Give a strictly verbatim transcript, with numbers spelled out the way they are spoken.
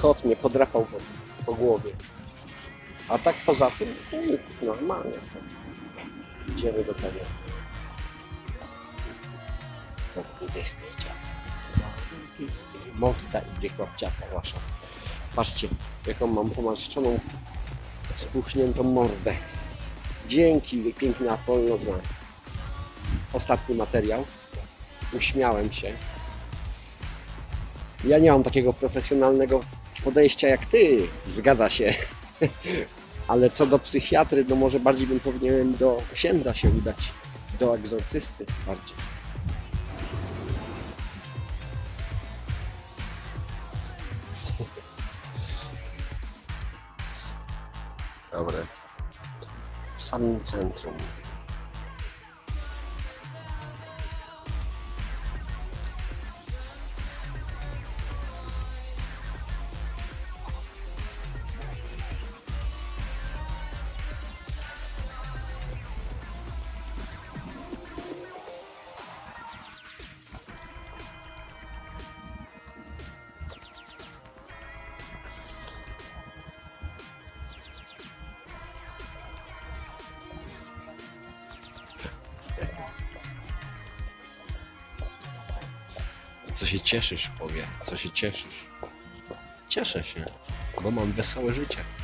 kot mnie podrapał po, po głowie. A tak poza tym nic, normalnie co. Idziemy do tego. Do dentysty idziemy. Do dentysty. Magda idzie babciaka wasza. Patrzcie, jaką mam pomarszczoną, spuchniętą mordę. Dzięki piękny Apollo za ostatni materiał. Uśmiałem się. Ja nie mam takiego profesjonalnego podejścia jak ty. Zgadza się. Ale co do psychiatry, no może bardziej bym powinien do księdza się udać. Do egzorcysty bardziej. Dobra. W samym centrum. Co się cieszysz, powie? Co się cieszysz? Cieszę się, bo mam wesołe życie.